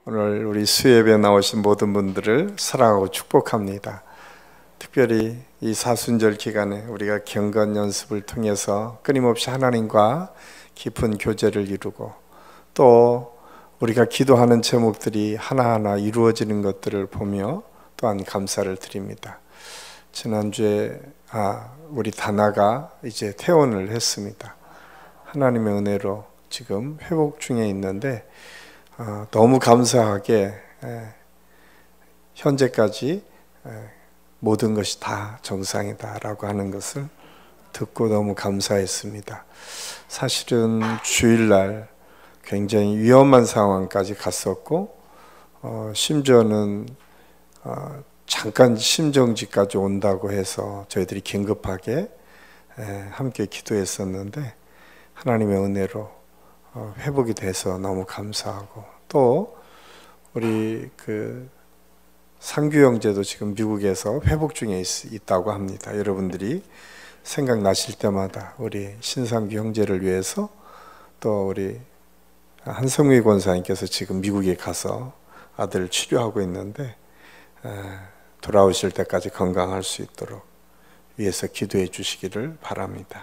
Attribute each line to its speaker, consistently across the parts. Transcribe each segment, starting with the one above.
Speaker 1: 오늘 우리 수예배에 나오신 모든 분들을 사랑하고 축복합니다. 특별히 이 사순절 기간에 우리가 경건 연습을 통해서 끊임없이 하나님과 깊은 교제를 이루고 또 우리가 기도하는 제목들이 하나하나 이루어지는 것들을 보며 또한 감사를 드립니다. 지난주에 우리 다나가 이제 퇴원을 했습니다. 하나님의 은혜로 지금 회복 중에 있는데 너무 감사하게 현재까지 모든 것이 다 정상이다라고 하는 것을 듣고 너무 감사했습니다. 사실은 주일날 굉장히 위험한 상황까지 갔었고 심지어는 잠깐 심정지까지 온다고 해서 저희들이 긴급하게 함께 기도했었는데 하나님의 은혜로 회복이 돼서 너무 감사하고 또 우리 상규 형제도 지금 미국에서 회복 중에 있다고 합니다. 여러분들이 생각나실 때마다 우리 신상규 형제를 위해서 또 우리 한성미 권사님께서 지금 미국에 가서 아들을 치료하고 있는데 돌아오실 때까지 건강할 수 있도록 위해서 기도해 주시기를 바랍니다.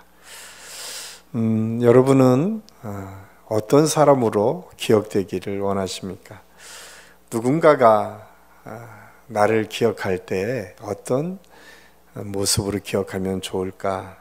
Speaker 1: 여러분은 어떤 사람으로 기억되기를 원하십니까? 누군가가 나를 기억할 때 어떤 모습으로 기억하면 좋을까?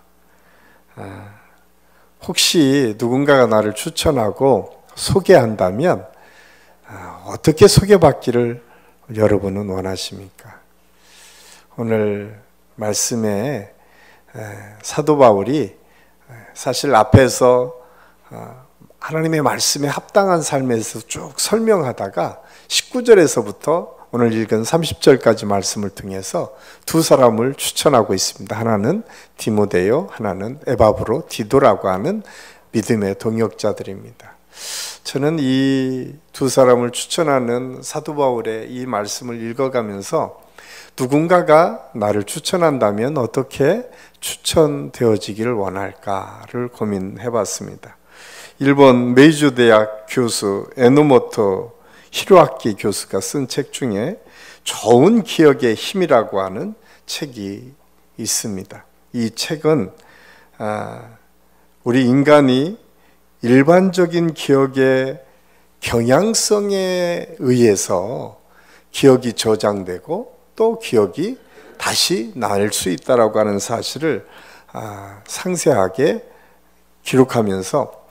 Speaker 1: 혹시 누군가가 나를 추천하고 소개한다면 어떻게 소개받기를 여러분은 원하십니까? 오늘 말씀에 사도 바울이 사실 앞에서 하나님의 말씀에 합당한 삶에서 쭉 설명하다가 19절에서부터 오늘 읽은 30절까지 말씀을 통해서 두 사람을 추천하고 있습니다. 하나는 디모데요, 하나는 에바브로 디도라고 하는 믿음의 동역자들입니다. 저는 이 두 사람을 추천하는 사도 바울의 이 말씀을 읽어가면서 누군가가 나를 추천한다면 어떻게 추천되어지기를 원할까를 고민해 봤습니다. 일본 메이주 대학 교수 에노모토 히로아키 교수가 쓴 책 중에 좋은 기억의 힘이라고 하는 책이 있습니다. 이 책은 우리 인간이 일반적인 기억의 경향성에 의해서 기억이 저장되고 또 기억이 다시 날 수 있다라고 하는 사실을 상세하게 기록하면서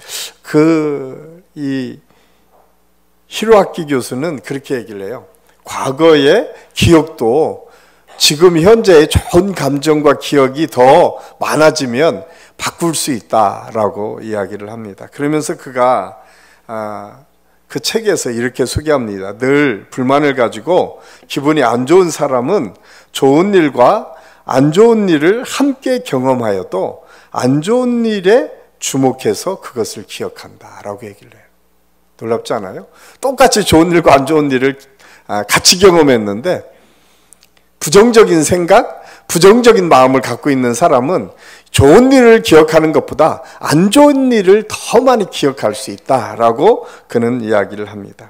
Speaker 1: 이 히로아키 교수는 그렇게 얘기를 해요. 과거의 기억도 지금 현재의 좋은 감정과 기억이 더 많아지면 바꿀 수 있다라고 이야기를 합니다. 그러면서 그가 그 책에서 이렇게 소개합니다. 늘 불만을 가지고 기분이 안 좋은 사람은 좋은 일과 안 좋은 일을 함께 경험하여도 안 좋은 일에 주목해서 그것을 기억한다라고 얘기를 해요. 놀랍지 않아요? 똑같이 좋은 일과 안 좋은 일을 같이 경험했는데 부정적인 생각, 부정적인 마음을 갖고 있는 사람은 좋은 일을 기억하는 것보다 안 좋은 일을 더 많이 기억할 수 있다라고 그는 이야기를 합니다.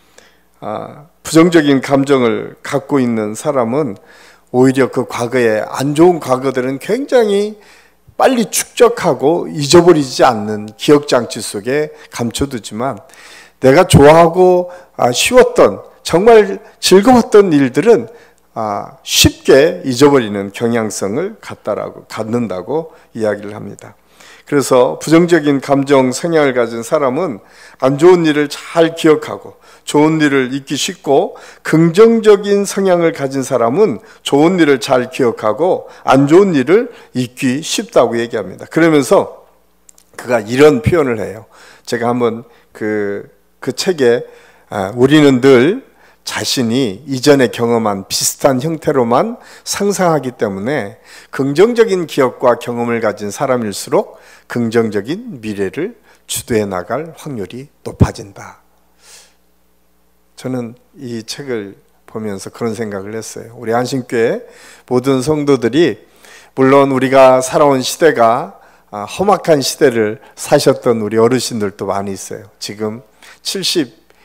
Speaker 1: 부정적인 감정을 갖고 있는 사람은 오히려 그 과거의 안 좋은 과거들은 굉장히 빨리 축적하고 잊어버리지 않는 기억장치 속에 감춰두지만 내가 좋아하고 쉬웠던 정말 즐거웠던 일들은 쉽게 잊어버리는 경향성을 갖는다고 이야기를 합니다. 그래서 부정적인 감정 성향을 가진 사람은 안 좋은 일을 잘 기억하고 좋은 일을 잊기 쉽고, 긍정적인 성향을 가진 사람은 좋은 일을 잘 기억하고 안 좋은 일을 잊기 쉽다고 얘기합니다. 그러면서 그가 이런 표현을 해요. 제가 한번 그 책에 우리는 늘 자신이 이전에 경험한 비슷한 형태로만 상상하기 때문에 긍정적인 기억과 경험을 가진 사람일수록 긍정적인 미래를 주도해 나갈 확률이 높아진다. 저는 이 책을 보면서 그런 생각을 했어요. 우리 안신교회 모든 성도들이 물론 우리가 살아온 시대가 험악한 시대를 사셨던 우리 어르신들도 많이 있어요. 지금 70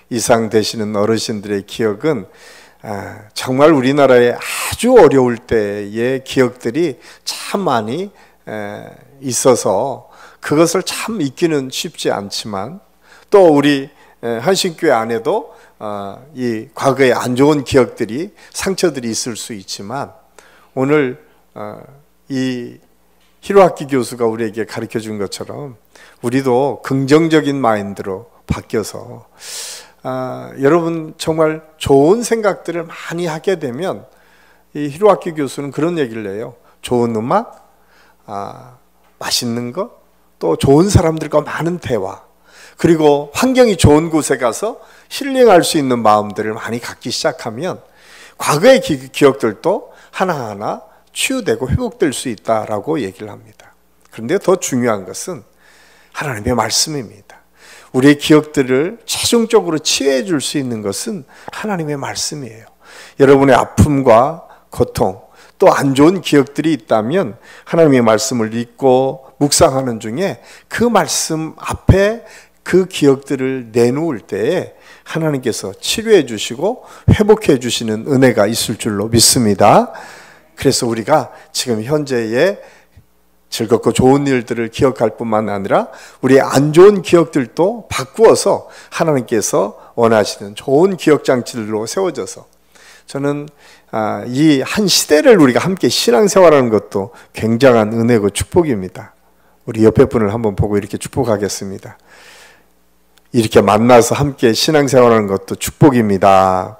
Speaker 1: 이상 되시는 어르신들의 기억은 정말 우리나라에 아주 어려울 때의 기억들이 참 많이 있어서 그것을 참 잊기는 쉽지 않지만, 또 우리 한신교회 안에도 이 과거의 안 좋은 기억들이, 상처들이 있을 수 있지만, 오늘 이 히로아키 교수가 우리에게 가르쳐 준 것처럼 우리도 긍정적인 마인드로 바뀌어서 여러분 정말 좋은 생각들을 많이 하게 되면, 이 히로아키 교수는 그런 얘기를 해요. 좋은 음악, 맛있는 것, 또 좋은 사람들과 많은 대화, 그리고 환경이 좋은 곳에 가서 힐링할 수 있는 마음들을 많이 갖기 시작하면 과거의 기억들도 하나하나 치유되고 회복될 수 있다라고 얘기를 합니다. 그런데 더 중요한 것은 하나님의 말씀입니다. 우리의 기억들을 최종적으로 치유해 줄 수 있는 것은 하나님의 말씀이에요. 여러분의 아픔과 고통, 또 안 좋은 기억들이 있다면 하나님의 말씀을 읽고 묵상하는 중에 그 말씀 앞에 그 기억들을 내놓을 때에 하나님께서 치료해 주시고 회복해 주시는 은혜가 있을 줄로 믿습니다. 그래서 우리가 지금 현재의 즐겁고 좋은 일들을 기억할 뿐만 아니라 우리의 안 좋은 기억들도 바꾸어서 하나님께서 원하시는 좋은 기억장치들로 세워져서, 저는 이 한 시대를 우리가 함께 신앙생활하는 것도 굉장한 은혜고 축복입니다. 우리 옆에 분을 한번 보고 이렇게 축복하겠습니다. 이렇게 만나서 함께 신앙생활하는 것도 축복입니다.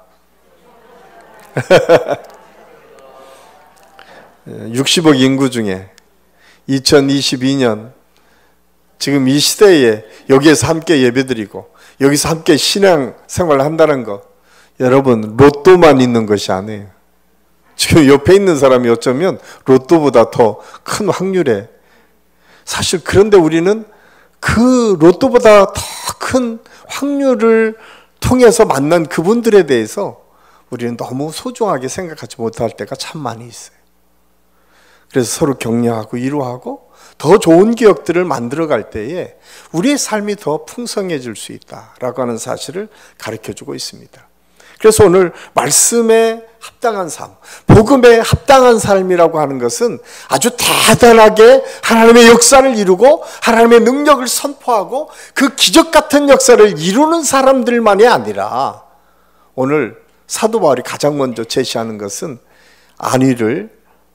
Speaker 1: 60억 인구 중에 2022년 지금 이 시대에 여기에서 함께 예배드리고 여기서 함께 신앙생활을 한다는 것, 여러분 로또만 있는 것이 아니에요. 지금 옆에 있는 사람이 어쩌면 로또보다 더 큰 확률에, 사실 그런데 우리는 그 로또보다 더 큰 확률을 통해서 만난 그분들에 대해서 우리는 너무 소중하게 생각하지 못할 때가 참 많이 있어요. 그래서 서로 격려하고 위로하고 더 좋은 기억들을 만들어갈 때에 우리의 삶이 더 풍성해질 수 있다라고 하는 사실을 가르쳐주고 있습니다. 그래서 오늘 말씀에 합당한 삶, 복음에 합당한 삶이라고 하는 것은 아주 대단하게 하나님의 역사를 이루고 하나님의 능력을 선포하고 그 기적 같은 역사를 이루는 사람들만이 아니라, 오늘 사도 바울이 가장 먼저 제시하는 것은 안위를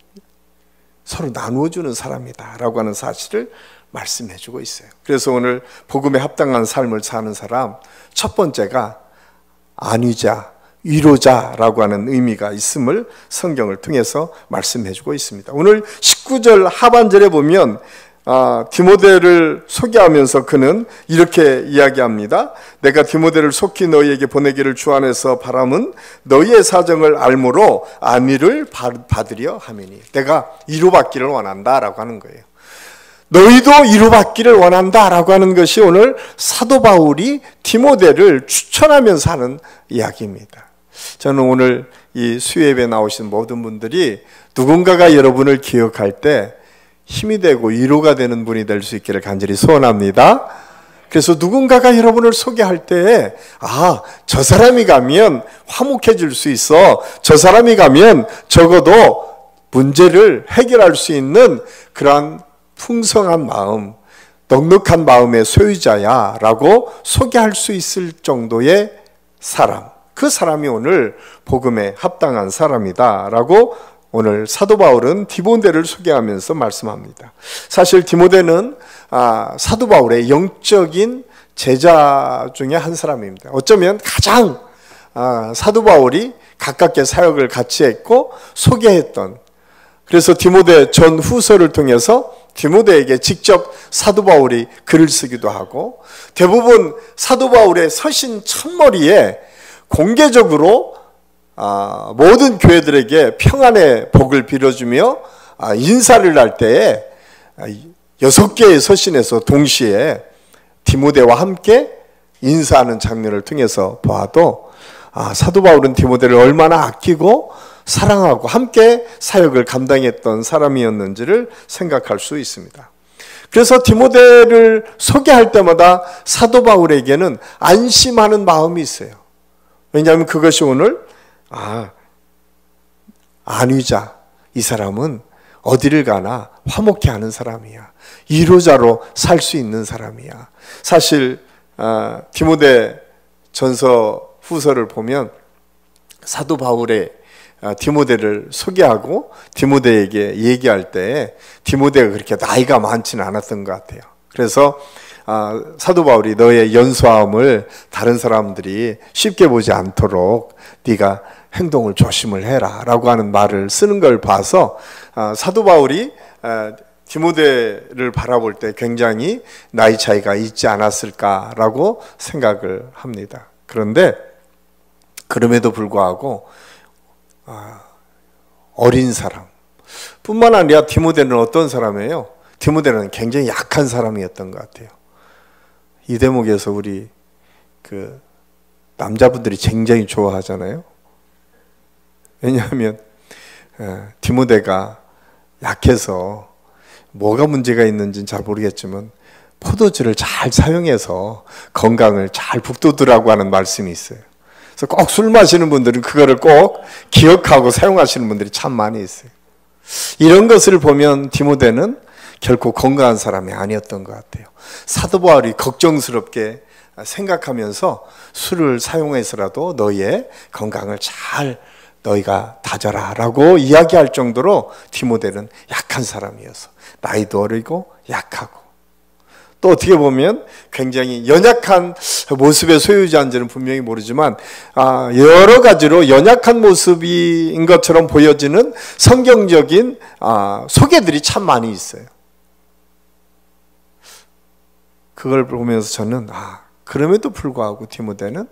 Speaker 1: 서로 나누어주는 사람이다라고 하는 사실을 말씀해주고 있어요. 그래서 오늘 복음에 합당한 삶을 사는 사람, 첫 번째가 안위자, 위로자라고 하는 의미가 있음을 성경을 통해서 말씀해주고 있습니다. 오늘 19절 하반절에 보면 디모데를 소개하면서 그는 이렇게 이야기합니다. 내가 디모데를 속히 너희에게 보내기를 주 안에서 바람은 너희의 사정을 알므로 안위를 받으려 함이니. 내가 위로받기를 원한다라고 하는 거예요. 너희도 위로받기를 원한다라고 하는 것이 오늘 사도 바울이 디모데를 추천하면서 하는 이야기입니다. 저는 오늘 이 수예배에 나오신 모든 분들이 누군가가 여러분을 기억할 때 힘이 되고 위로가 되는 분이 될 수 있기를 간절히 소원합니다. 그래서 누군가가 여러분을 소개할 때, 저 사람이 가면 화목해질 수 있어, 저 사람이 가면 적어도 문제를 해결할 수 있는 그러한 풍성한 마음, 넉넉한 마음의 소유자야 라고 소개할 수 있을 정도의 사람, 그 사람이 오늘 복음에 합당한 사람이다 라고 오늘 사도 바울은 디모데를 소개하면서 말씀합니다. 사실 디모데는 사도 바울의 영적인 제자 중에 한 사람입니다. 어쩌면 가장 사도 바울이 가깝게 사역을 같이 했고 소개했던, 그래서 디모데 전후서를 통해서 디모데에게 직접 사도 바울이 글을 쓰기도 하고, 대부분 사도 바울의 서신 첫머리에 공개적으로 모든 교회들에게 평안의 복을 빌어주며 인사를 할 때에 6개의 서신에서 동시에 디모데와 함께 인사하는 장면을 통해서 봐도 사도 바울은 디모데를 얼마나 아끼고 사랑하고 함께 사역을 감당했던 사람이었는지를 생각할 수 있습니다. 그래서 디모데를 소개할 때마다 사도 바울에게는 안심하는 마음이 있어요. 왜냐하면 그것이 오늘 안위자, 이 사람은 어디를 가나 화목해 하는 사람이야. 이로자로 살 수 있는 사람이야. 사실 디모데 전서 후서를 보면 사도 바울의 디모데를 소개하고 디모데에게 얘기할 때 디모데가 그렇게 나이가 많지는 않았던 것 같아요. 그래서 사도 바울이 너의 연소함을 다른 사람들이 쉽게 보지 않도록 네가 행동을 조심을 해라 라고 하는 말을 쓰는 걸 봐서 사도 바울이 디모데를 바라볼 때 굉장히 나이 차이가 있지 않았을까라고 생각을 합니다. 그런데 그럼에도 불구하고 어린 사람 뿐만 아니라 디모데는 어떤 사람이에요? 디모데는 굉장히 약한 사람이었던 것 같아요. 이 대목에서 우리 남자분들이 굉장히 좋아하잖아요. 왜냐하면 디모데가 약해서 뭐가 문제가 있는지는 잘 모르겠지만 포도주를 잘 사용해서 건강을 잘 북돋으라고 하는 말씀이 있어요. 그래서 꼭 술 마시는 분들은 그거를 꼭 기억하고 사용하시는 분들이 참 많이 있어요. 이런 것을 보면 디모데는 결코 건강한 사람이 아니었던 것 같아요. 사도 바울이 걱정스럽게 생각하면서 술을 사용해서라도 너희의 건강을 잘 너희가 다져라 라고 이야기할 정도로 디모데는 약한 사람이어서 나이도 어리고 약하고 또 어떻게 보면 굉장히 연약한 모습의 소유자인지는 분명히 모르지만 여러 가지로 연약한 모습인 것처럼 보여지는 성경적인 소개들이 참 많이 있어요. 그걸 보면서 저는 그럼에도 불구하고 디모데는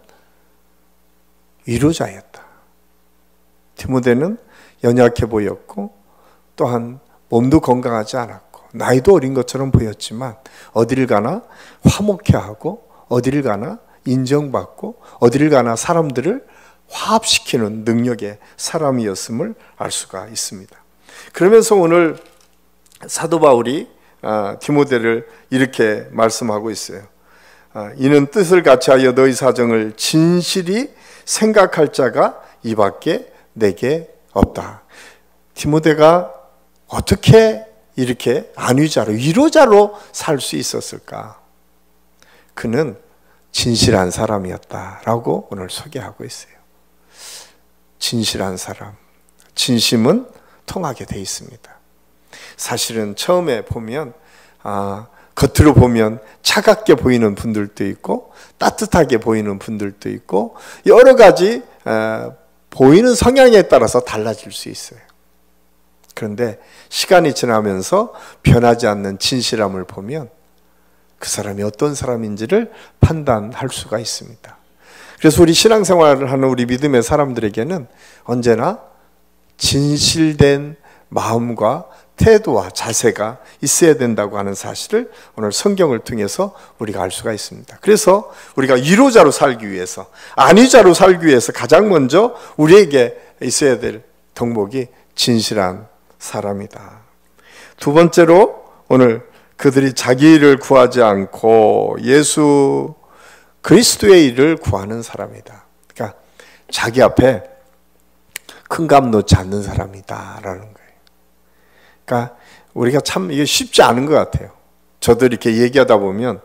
Speaker 1: 위로자였다. 디모데는 연약해 보였고 또한 몸도 건강하지 않았고 나이도 어린 것처럼 보였지만 어디를 가나 화목해하고 어디를 가나 인정받고 어디를 가나 사람들을 화합시키는 능력의 사람이었음을 알 수가 있습니다. 그러면서 오늘 사도 바울이 디모데를 이렇게 말씀하고 있어요. 이는 뜻을 같이하여 너희 사정을 진실이 생각할 자가 이밖에 내게 없다. 디모데가 어떻게 이렇게 안위자로 위로자로 살 수 있었을까? 그는 진실한 사람이었다라고 오늘 소개하고 있어요. 진실한 사람, 진심은 통하게 돼 있습니다. 사실은 처음에 보면 겉으로 보면 차갑게 보이는 분들도 있고 따뜻하게 보이는 분들도 있고 여러 가지 보이는 성향에 따라서 달라질 수 있어요. 그런데 시간이 지나면서 변하지 않는 진실함을 보면 그 사람이 어떤 사람인지를 판단할 수가 있습니다. 그래서 우리 신앙생활을 하는 우리 믿음의 사람들에게는 언제나 진실된 마음과 태도와 자세가 있어야 된다고 하는 사실을 오늘 성경을 통해서 우리가 알 수가 있습니다. 그래서 우리가 위로자로 살기 위해서, 안위자로 살기 위해서 가장 먼저 우리에게 있어야 될 덕목이 진실한 사람이다. 두 번째로 오늘 그들이 자기 일을 구하지 않고 예수 그리스도의 일을 구하는 사람이다. 그러니까 자기 앞에 큰 값 놓지 않는 사람이다라는 거예요. 그러니까 우리가 참 이게 쉽지 않은 것 같아요. 저도 이렇게 얘기하다 보면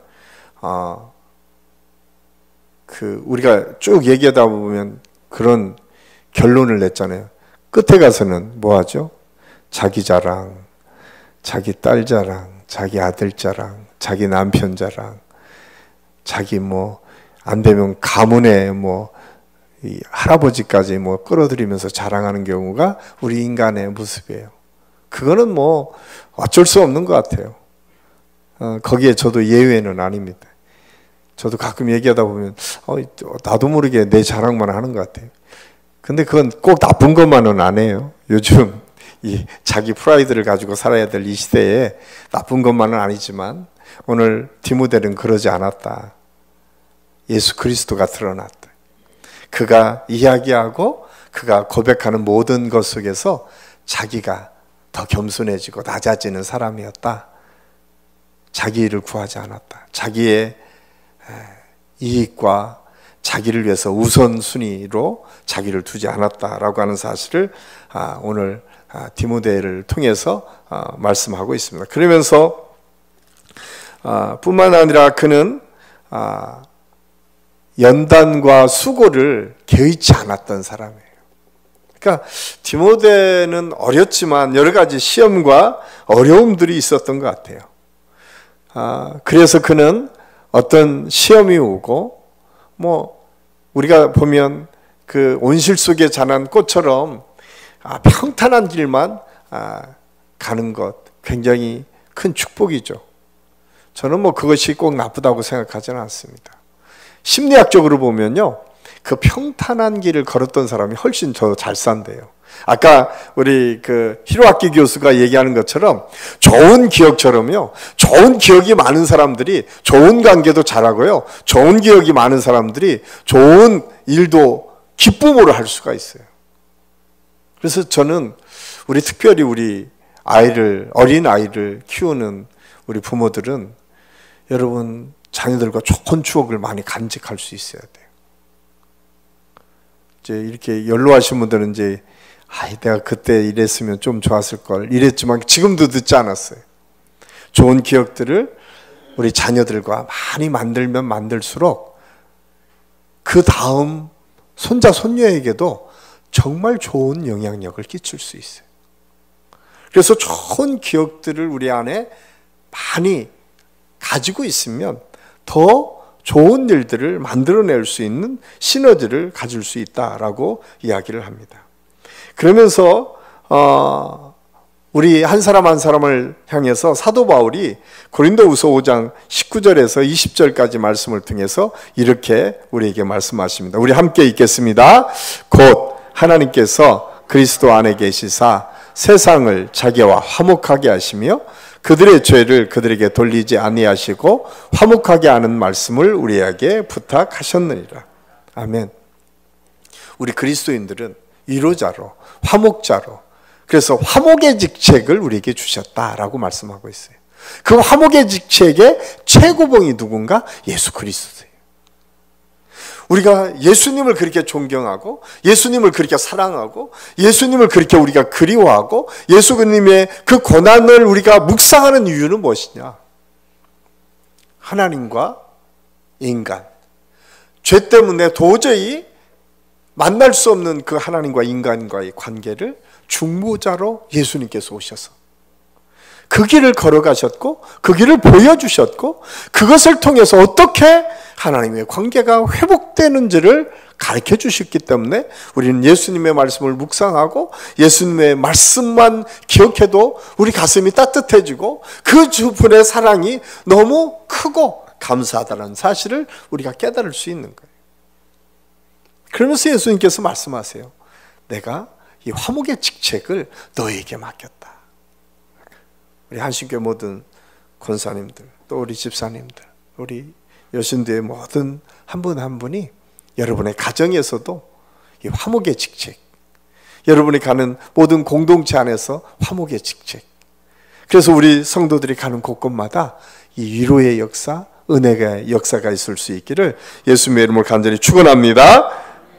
Speaker 1: 우리가 쭉 얘기하다 보면 그런 결론을 냈잖아요. 끝에 가서는 뭐 하죠? 자기 자랑, 자기 딸 자랑, 자기 아들 자랑, 자기 남편 자랑, 자기 안 되면 가문의 이 할아버지까지 끌어들이면서 자랑하는 경우가 우리 인간의 모습이에요. 그거는 어쩔 수 없는 것 같아요. 거기에 저도 예외는 아닙니다. 저도 가끔 얘기하다 보면 나도 모르게 내 자랑만 하는 것 같아요. 근데 그건 꼭 나쁜 것만은 안 해요. 요즘 이 자기 프라이드를 가지고 살아야 될 이 시대에 나쁜 것만은 아니지만 오늘 디모데는 그러지 않았다. 예수 그리스도가 드러났다. 그가 이야기하고 그가 고백하는 모든 것 속에서 자기가 더 겸손해지고 낮아지는 사람이었다. 자기 일을 구하지 않았다. 자기의 이익과 자기를 위해서 우선순위로 자기를 두지 않았다라고 하는 사실을 오늘 디모데를 통해서 말씀하고 있습니다. 그러면서 뿐만 아니라 그는 연단과 수고를 개의치 않았던 사람이에요. 그러니까 디모데는 어렸지만 여러 가지 시험과 어려움들이 있었던 것 같아요. 그래서 그는 어떤 시험이 오고 우리가 보면 그 온실 속에 자란 꽃처럼 평탄한 길만 가는 것 굉장히 큰 축복이죠. 저는 그것이 꼭 나쁘다고 생각하지는 않습니다. 심리학적으로 보면요, 그 평탄한 길을 걸었던 사람이 훨씬 더 잘 산대요. 아까 우리 그 히로아키 교수가 얘기하는 것처럼 좋은 기억처럼요, 좋은 기억이 많은 사람들이 좋은 관계도 잘하고요, 좋은 기억이 많은 사람들이 좋은 일도 기쁨으로 할 수가 있어요. 그래서 저는 특별히 우리 어린 아이를 키우는 우리 부모들은 여러분 자녀들과 좋은 추억을 많이 간직할 수 있어야 돼요. 이제 이렇게 연로하신 분들은 이제 내가 그때 이랬으면 좀 좋았을 걸 이랬지만 지금도 늦지 않았어요. 좋은 기억들을 우리 자녀들과 많이 만들면 만들수록 그 다음 손자 손녀에게도 정말 좋은 영향력을 끼칠 수 있어요. 그래서 좋은 기억들을 우리 안에 많이 가지고 있으면 더 좋은 일들을 만들어낼 수 있는 시너지를 가질 수 있다라고 이야기를 합니다. 그러면서 우리 한 사람 한 사람을 향해서 사도 바울이 고린도후서 5장 19절에서 20절까지 말씀을 통해서 이렇게 우리에게 말씀하십니다. 우리 함께 읽겠습니다. 곧 하나님께서 그리스도 안에 계시사 세상을 자기와 화목하게 하시며 그들의 죄를 그들에게 돌리지 아니하시고 화목하게 하는 말씀을 우리에게 부탁하셨느니라. 아멘. 우리 그리스도인들은 위로자로, 화목자로, 그래서 화목의 직책을 우리에게 주셨다라고 말씀하고 있어요. 그 화목의 직책의 최고봉이 누군가? 예수 그리스도예요. 우리가 예수님을 그렇게 존경하고 예수님을 그렇게 사랑하고 예수님을 그렇게 우리가 그리워하고 예수님의 그 고난을 우리가 묵상하는 이유는 무엇이냐? 하나님과 인간, 죄 때문에 도저히 만날 수 없는 그 하나님과 인간과의 관계를 중보자로 예수님께서 오셔서 그 길을 걸어가셨고 그 길을 보여주셨고 그것을 통해서 어떻게 하나님의 관계가 회복되는지를 가르쳐 주셨기 때문에 우리는 예수님의 말씀을 묵상하고 예수님의 말씀만 기억해도 우리 가슴이 따뜻해지고 그 주분의 사랑이 너무 크고 감사하다는 사실을 우리가 깨달을 수 있는 거예요. 그러면서 예수님께서 말씀하세요. 내가 이 화목의 직책을 너에게 맡겼다. 우리 한신교회 모든 권사님들, 또 우리 집사님들, 우리 여신교회 모든 한 분 한 분이 여러분의 가정에서도 이 화목의 직책, 여러분이 가는 모든 공동체 안에서 화목의 직책, 그래서 우리 성도들이 가는 곳곳마다 이 위로의 역사, 은혜의 역사가 있을 수 있기를 예수님의 이름으로 간절히 축원합니다.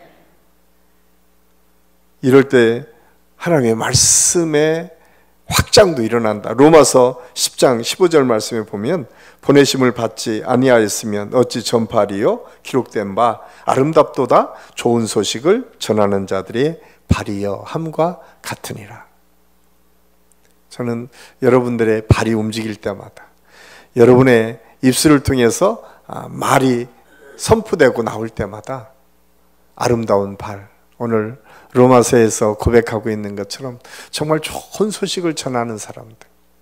Speaker 1: 이럴 때 하나님의 말씀의 확장도 일어난다. 로마서 10장 15절 말씀에 보면 보내심을 받지 아니하였으면 어찌 전파리요 기록된 바 아름답도다 좋은 소식을 전하는 자들의 발이여 함과 같으니라. 저는 여러분들의 발이 움직일 때마다 여러분의 입술을 통해서 말이 선포되고 나올 때마다 아름다운 발, 오늘 로마서에서 고백하고 있는 것처럼 정말 좋은 소식을 전하는 사람들,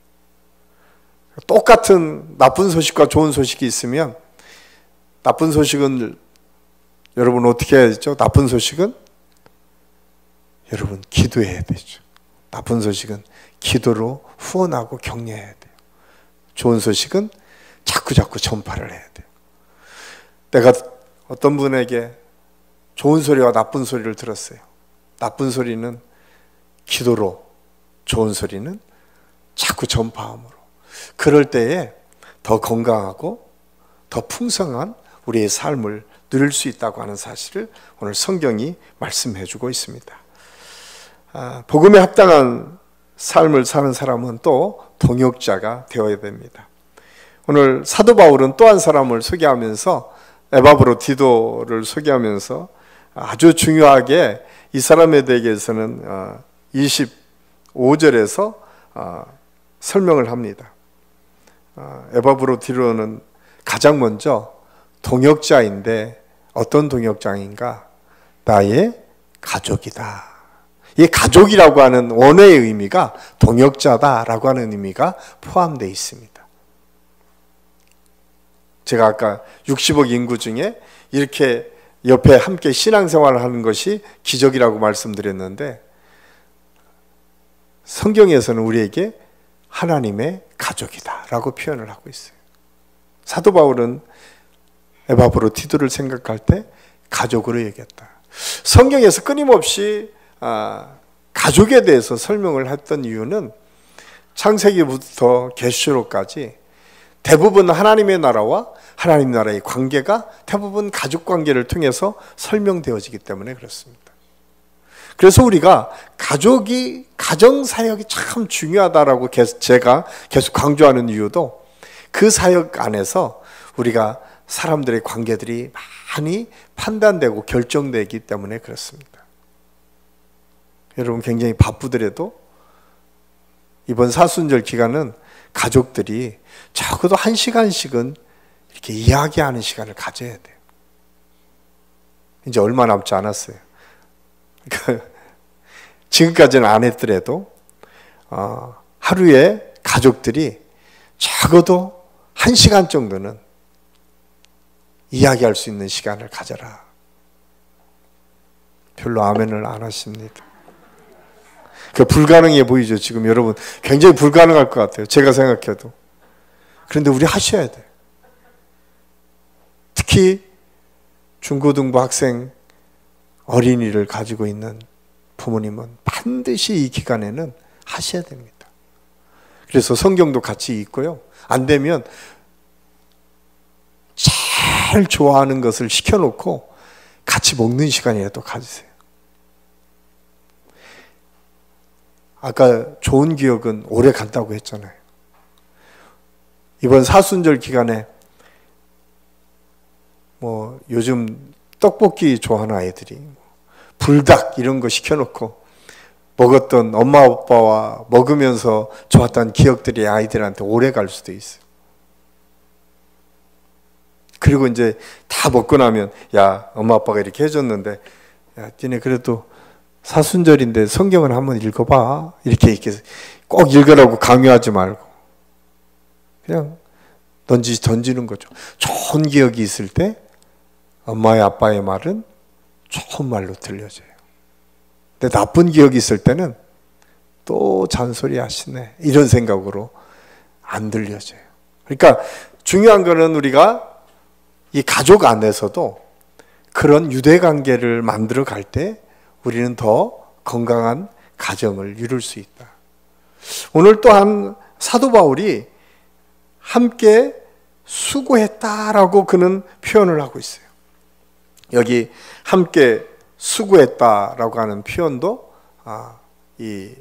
Speaker 1: 똑같은 나쁜 소식과 좋은 소식이 있으면 나쁜 소식은 여러분 어떻게 해야 되죠? 나쁜 소식은 여러분 기도해야 되죠. 나쁜 소식은 기도로 후원하고 격려해야 돼요. 좋은 소식은 자꾸 전파를 해야 돼요. 내가 어떤 분에게 좋은 소리와 나쁜 소리를 들었어요. 나쁜 소리는 기도로, 좋은 소리는 자꾸 전파함으로. 그럴 때에 더 건강하고 더 풍성한 우리의 삶을 누릴 수 있다고 하는 사실을 오늘 성경이 말씀해 주고 있습니다. 복음에 합당한 삶을 사는 사람은 또 동역자가 되어야 됩니다. 오늘 사도 바울은 또 한 사람을 소개하면서 에바브로디도를 소개하면서 아주 중요하게 이 사람에 대해서는 25절에서 설명을 합니다. 에바브로디도는 가장 먼저 동역자인데 어떤 동역자인가? 나의 가족이다. 이 가족이라고 하는 원어의 의미가 동역자다라고 하는 의미가 포함되어 있습니다. 제가 아까 60억 인구 중에 이렇게 옆에 함께 신앙생활을 하는 것이 기적이라고 말씀드렸는데 성경에서는 우리에게 하나님의 가족이다 라고 표현을 하고 있어요. 사도 바울은 에바브로디도를 생각할 때 가족으로 얘기했다. 성경에서 끊임없이 가족에 대해서 설명을 했던 이유는 창세기부터 계시록까지 대부분 하나님의 나라와 하나님 나라의 관계가 대부분 가족 관계를 통해서 설명되어지기 때문에 그렇습니다. 그래서 우리가 가족이 가정 사역이 참 중요하다라고 제가 계속 강조하는 이유도 그 사역 안에서 우리가 사람들의 관계들이 많이 판단되고 결정되기 때문에 그렇습니다. 여러분 굉장히 바쁘더라도 이번 사순절 기간은 가족들이 적어도 1시간씩은 이렇게 이야기하는 시간을 가져야 돼요. 이제 얼마 남지 않았어요. 그러니까 지금까지는 안 했더라도 하루에 가족들이 적어도 1시간 정도는 이야기할 수 있는 시간을 가져라. 별로 아멘을 안 하십니다. 그 불가능해 보이죠? 지금 여러분 굉장히 불가능할 것 같아요. 제가 생각해도. 그런데 우리 하셔야 돼요. 특히 중고등부 학생 어린이를 가지고 있는 부모님은 반드시 이 기간에는 하셔야 됩니다. 그래서 성경도 같이 읽고요. 안 되면 제일 좋아하는 것을 시켜놓고 같이 먹는 시간이라도 가지세요. 아까 좋은 기억은 오래 간다고 했잖아요. 이번 사순절 기간에 뭐 요즘 떡볶이 좋아하는 아이들이 불닭 이런 거 시켜놓고 먹었던 엄마 아빠와 먹으면서 좋았던 기억들이 아이들한테 오래 갈 수도 있어요. 그리고 이제 다 먹고 나면 야 엄마 아빠가 이렇게 해줬는데 야 니네 그래도 사순절인데 성경을 한번 읽어봐. 이렇게 꼭 읽으라고 강요하지 말고 그냥 던지는 거죠. 좋은 기억이 있을 때 엄마의 아빠의 말은 좋은 말로 들려져요. 근데 나쁜 기억이 있을 때는 또 잔소리 하시네 이런 생각으로 안 들려져요. 그러니까 중요한 거는 우리가 이 가족 안에서도 그런 유대관계를 만들어 갈 때 우리는 더 건강한 가정을 이룰 수 있다. 오늘 또한 사도 바울이 함께 수고했다라고 그는 표현을 하고 있어요. 여기 함께 수고했다라고 하는 표현도 이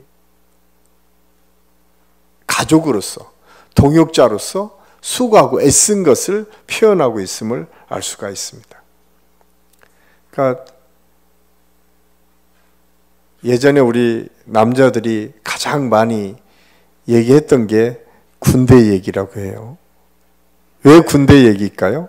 Speaker 1: 가족으로서 동역자로서 수고하고 애쓴 것을 표현하고 있음을 알 수가 있습니다. 그러니까 예전에 우리 남자들이 가장 많이 얘기했던 게 군대 얘기라고 해요. 왜 군대 얘기일까요?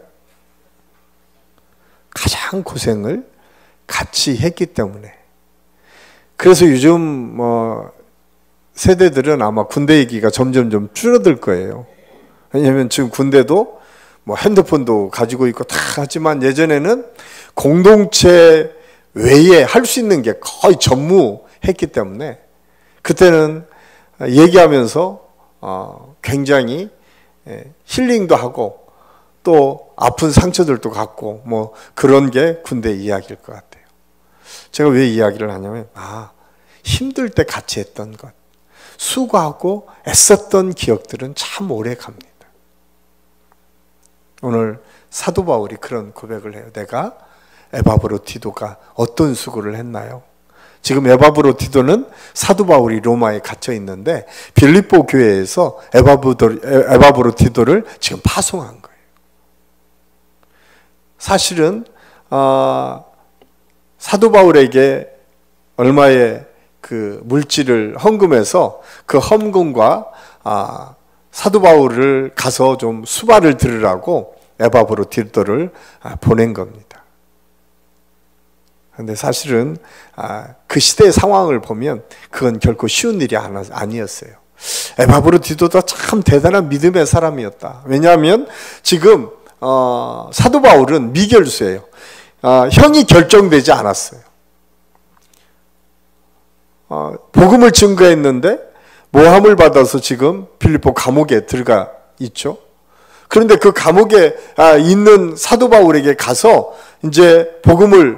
Speaker 1: 가장 고생을 같이 했기 때문에. 그래서 요즘 뭐 세대들은 아마 군대 얘기가 점점 좀 줄어들 거예요. 왜냐하면 지금 군대도 뭐 핸드폰도 가지고 있고 다 하지만 예전에는 공동체 외에 할 수 있는 게 거의 전무했기 때문에 그때는 얘기하면서 굉장히 힐링도 하고 또 아픈 상처들도 갖고 뭐 그런 게 군대 이야기일 것 같아요. 제가 왜 이야기를 하냐면 힘들 때 같이 했던 것, 수고하고 애썼던 기억들은 참 오래 갑니다. 오늘 사도 바울이 그런 고백을 해요. 내가 에바브로디도가 어떤 수고를 했나요? 지금 에바브로디도는 사도 바울이 로마에 갇혀 있는데 빌립보 교회에서 에바브로디도를 지금 파송한 거예요. 사실은 사도 바울에게 얼마의 그 물질을 헌금해서 그 헌금과 사도 바울을 가서 좀 수발을 들으라고 에바브로디도를 보낸 겁니다. 그런데 사실은 그 시대의 상황을 보면 그건 결코 쉬운 일이 아니었어요. 에바브로디도도 참 대단한 믿음의 사람이었다. 왜냐하면 지금 사도 바울은 미결수예요. 형이 결정되지 않았어요. 복음을 증거했는데 모함을 받아서 지금 빌립보 감옥에 들어가 있죠. 그런데 그 감옥에 있는 사도 바울에게 가서 이제 복음을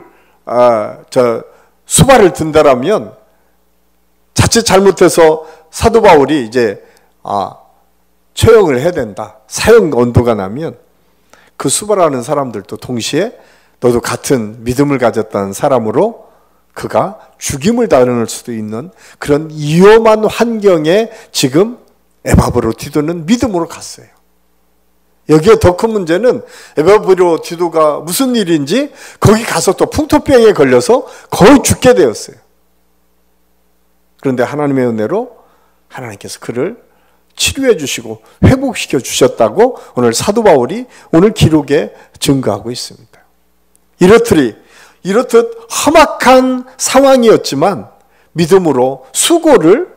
Speaker 1: 수발을 든다라면 자칫 잘못해서 사도 바울이 이제 처형을 해야 된다. 사형 언도가 나면 그 수발하는 사람들도 동시에 너도 같은 믿음을 가졌다는 사람으로 그가 죽임을 당할 수도 있는 그런 위험한 환경에 지금 에바브로디도는 믿음으로 갔어요. 여기에 더 큰 문제는 에바브로디도가 무슨 일인지 거기 가서 또 풍토병에 걸려서 거의 죽게 되었어요. 그런데 하나님의 은혜로 하나님께서 그를 치료해 주시고 회복시켜 주셨다고 오늘 사도 바울이 오늘 기록에 증거하고 있습니다. 이렇듯 험악한 상황이었지만 믿음으로 수고를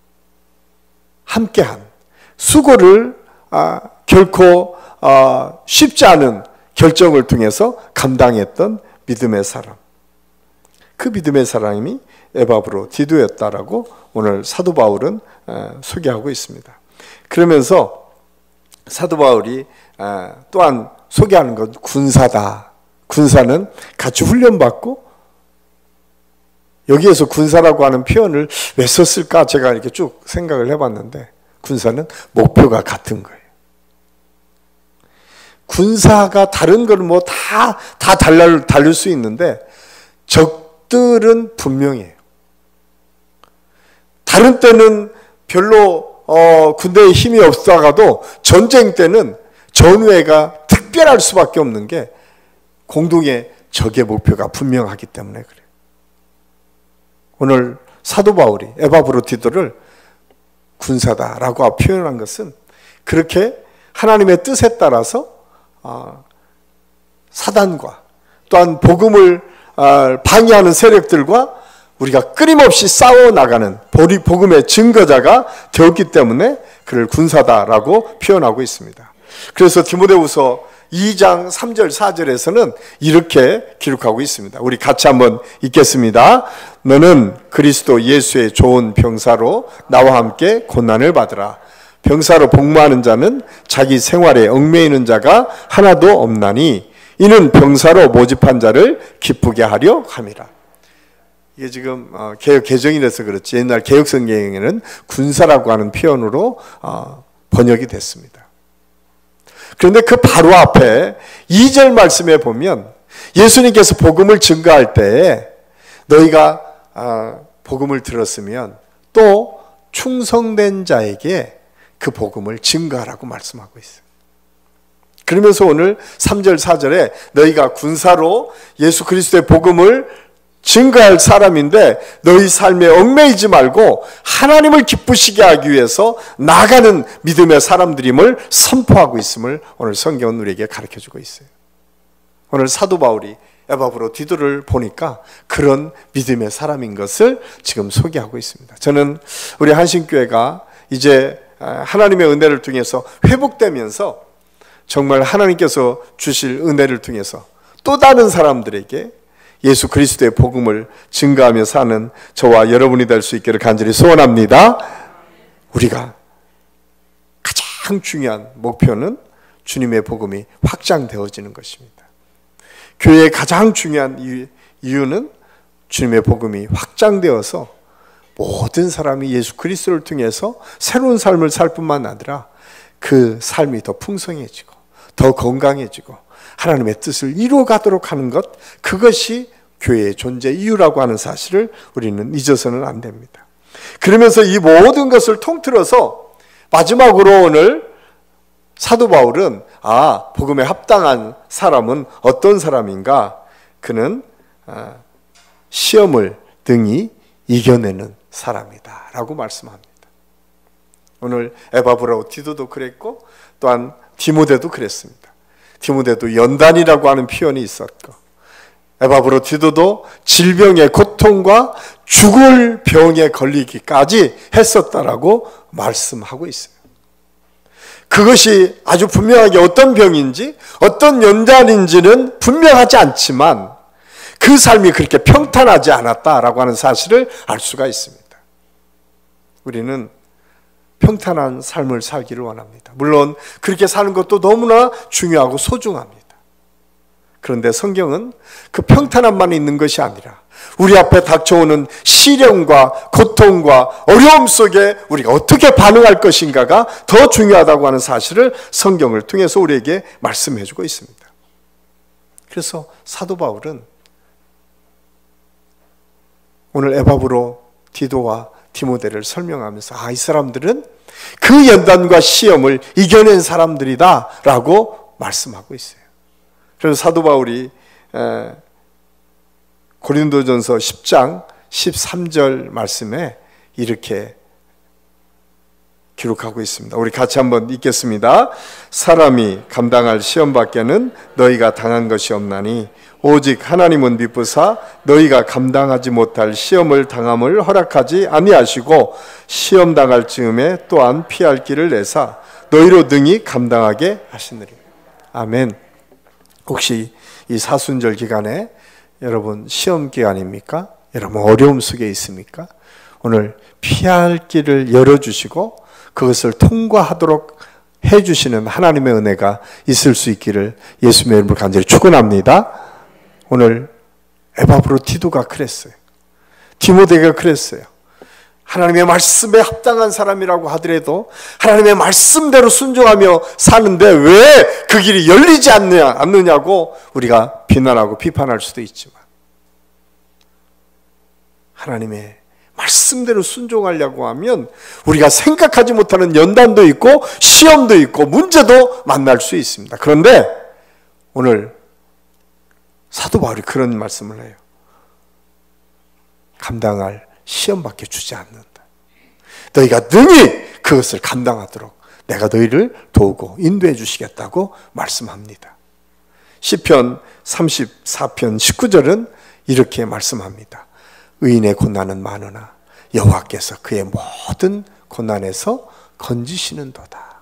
Speaker 1: 함께한 수고를 결코 쉽지 않은 결정을 통해서 감당했던 믿음의 사람. 그 믿음의 사람이 에바브로디도였다라고 오늘 사도 바울은 소개하고 있습니다. 그러면서 사도 바울이 또한 소개하는 것 군사다. 군사는 같이 훈련받고 여기에서 군사라고 하는 표현을 왜 썼을까 제가 이렇게 쭉 생각을 해봤는데 군사는 목표가 같은 거예요. 군사가 다른 거는 뭐 다 다를 수 있는데 적들은 분명해요. 다른 때는 별로 군대에 힘이 없다가도 전쟁 때는 전우회가 특별할 수밖에 없는 게 공동의 적의 목표가 분명하기 때문에 그래요. 오늘 사도 바울이 에바브로디도를 군사다라고 표현한 것은 그렇게 하나님의 뜻에 따라서 사단과 또한 복음을 방해하는 세력들과 우리가 끊임없이 싸워나가는 복음의 증거자가 되었기 때문에 그를 군사다라고 표현하고 있습니다. 그래서 디모데후서 2장 3절 4절에서는 이렇게 기록하고 있습니다. 우리 같이 한번 읽겠습니다. 너는 그리스도 예수의 좋은 병사로 나와 함께 고난을 받으라. 병사로 복무하는 자는 자기 생활에 얽매이는 자가 하나도 없나니 이는 병사로 모집한 자를 기쁘게 하려 함이라. 이게 지금 개역 개정이라서 그렇지 옛날 개역 성경에는 군사라고 하는 표현으로 번역이 됐습니다. 그런데 그 바로 앞에 2절 말씀에 보면 예수님께서 복음을 증거할 때에 너희가 복음을 들었으면 또 충성된 자에게 그 복음을 증거하라고 말씀하고 있어요. 그러면서 오늘 3절 4절에 너희가 군사로 예수 그리스도의 복음을 증거할 사람인데 너희 삶에 얽매이지 말고 하나님을 기쁘시게 하기 위해서 나아가는 믿음의 사람들임을 선포하고 있음을 오늘 성경은 우리에게 가르쳐주고 있어요. 오늘 사도 바울이 에바브로디도를 보니까 그런 믿음의 사람인 것을 지금 소개하고 있습니다. 저는 우리 한신교회가 이제 하나님의 은혜를 통해서 회복되면서 정말 하나님께서 주실 은혜를 통해서 또 다른 사람들에게 예수 그리스도의 복음을 증거하며 사는 저와 여러분이 될 수 있기를 간절히 소원합니다. 우리가 가장 중요한 목표는 주님의 복음이 확장되어지는 것입니다. 교회의 가장 중요한 이유는 주님의 복음이 확장되어서 모든 사람이 예수 그리스도를 통해서 새로운 삶을 살 뿐만 아니라 그 삶이 더 풍성해지고 더 건강해지고 하나님의 뜻을 이루어가도록 하는 것, 그것이 교회의 존재 이유라고 하는 사실을 우리는 잊어서는 안 됩니다. 그러면서 이 모든 것을 통틀어서 마지막으로 오늘 사도 바울은 복음에 합당한 사람은 어떤 사람인가? 그는 시험을 등이 이겨내는 사람이다 라고 말씀합니다. 오늘 에바브로티도도 그랬고 또한 디모데도 그랬습니다. 디모데도 연단이라고 하는 표현이 있었고, 에바브로티도도 질병의 고통과 죽을 병에 걸리기까지 했었다라고 말씀하고 있어요. 그것이 아주 분명하게 어떤 병인지 어떤 연단인지는 분명하지 않지만 그 삶이 그렇게 평탄하지 않았다라고 하는 사실을 알 수가 있습니다. 우리는 평탄한 삶을 살기를 원합니다. 물론 그렇게 사는 것도 너무나 중요하고 소중합니다. 그런데 성경은 그 평탄함만 있는 것이 아니라 우리 앞에 닥쳐오는 시련과 고통과 어려움 속에 우리가 어떻게 반응할 것인가가 더 중요하다고 하는 사실을 성경을 통해서 우리에게 말씀해 주고 있습니다. 그래서 사도 바울은 오늘 에바브로디도와 디모데를 설명하면서 이 사람들은 그 연단과 시험을 이겨낸 사람들이다 라고 말씀하고 있어요. 그래서 사도 바울이 고린도전서 10장 13절 말씀에 이렇게 기록하고 있습니다. 우리 같이 한번 읽겠습니다. 사람이 감당할 시험 밖에는 너희가 당한 것이 없나니 오직 하나님은 미쁘사 너희가 감당하지 못할 시험을 당함을 허락하지 아니하시고 시험 당할 즈음에 또한 피할 길을 내사 너희로 능히 감당하게 하시느니라. 아멘. 혹시 이 사순절 기간에 여러분 시험 기간입니까? 여러분 어려움 속에 있습니까? 오늘 피할 길을 열어주시고 그것을 통과하도록 해주시는 하나님의 은혜가 있을 수 있기를 예수님의 이름으로 간절히 축원합니다. 오늘 에바브로티도가 그랬어요. 디모데가 그랬어요. 하나님의 말씀에 합당한 사람이라고 하더라도 하나님의 말씀대로 순종하며 사는데 왜 그 길이 열리지 않느냐고 우리가 비난하고 비판할 수도 있지만 하나님의 말씀대로 순종하려고 하면 우리가 생각하지 못하는 연단도 있고 시험도 있고 문제도 만날 수 있습니다. 그런데 오늘 사도 바울이 그런 말씀을 해요. 감당할 시험밖에 주지 않는다. 너희가 능히 그것을 감당하도록 내가 너희를 도우고 인도해 주시겠다고 말씀합니다. 시편 34편 19절은 이렇게 말씀합니다. 의인의 고난은 많으나 여호와께서 그의 모든 고난에서 건지시는도다.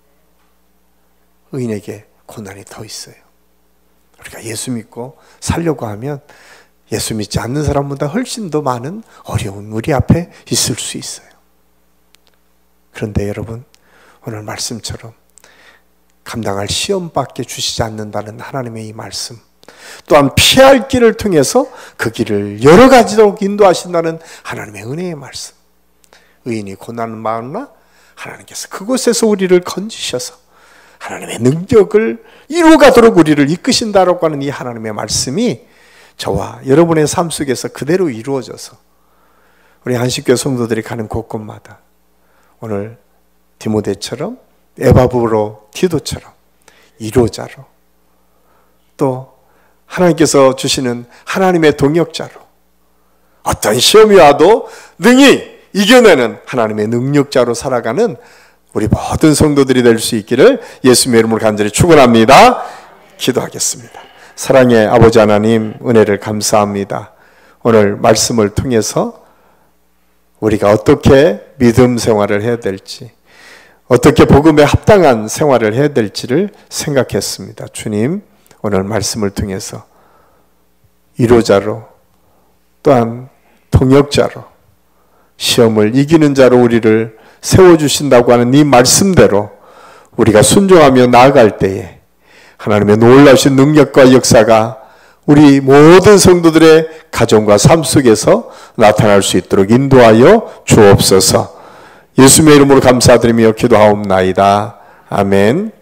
Speaker 1: 의인에게 고난이 더 있어요. 우리가 예수 믿고 살려고 하면 예수 믿지 않는 사람보다 훨씬 더 많은 어려움이 우리 앞에 있을 수 있어요. 그런데 여러분, 오늘 말씀처럼 감당할 시험밖에 주시지 않는다는 하나님의 이 말씀, 또한 피할 길을 통해서 그 길을 여러 가지로 인도하신다는 하나님의 은혜의 말씀, 의인이 고난은 많으나 하나님께서 그곳에서 우리를 건지셔서 하나님의 능력을 이루어가도록 우리를 이끄신다라고 하는 이 하나님의 말씀이 저와 여러분의 삶 속에서 그대로 이루어져서 우리 한식교회 성도들이 가는 곳곳마다 오늘 디모데처럼 에바브로티도처럼 이루어자로 또 하나님께서 주시는 하나님의 동역자로 어떤 시험이 와도 능히 이겨내는 하나님의 능력자로 살아가는 우리 모든 성도들이 될 수 있기를 예수님의 이름으로 간절히 축원합니다. 기도하겠습니다. 사랑의 아버지 하나님, 은혜를 감사합니다. 오늘 말씀을 통해서 우리가 어떻게 믿음 생활을 해야 될지, 어떻게 복음에 합당한 생활을 해야 될지를 생각했습니다. 주님, 오늘 말씀을 통해서 위로자로 또한 동역자로 시험을 이기는 자로 우리를 세워주신다고 하는 이 말씀대로 우리가 순종하며 나아갈 때에 하나님의 놀라우신 능력과 역사가 우리 모든 성도들의 가정과 삶 속에서 나타날 수 있도록 인도하여 주옵소서. 예수님의 이름으로 감사드리며 기도하옵나이다. 아멘.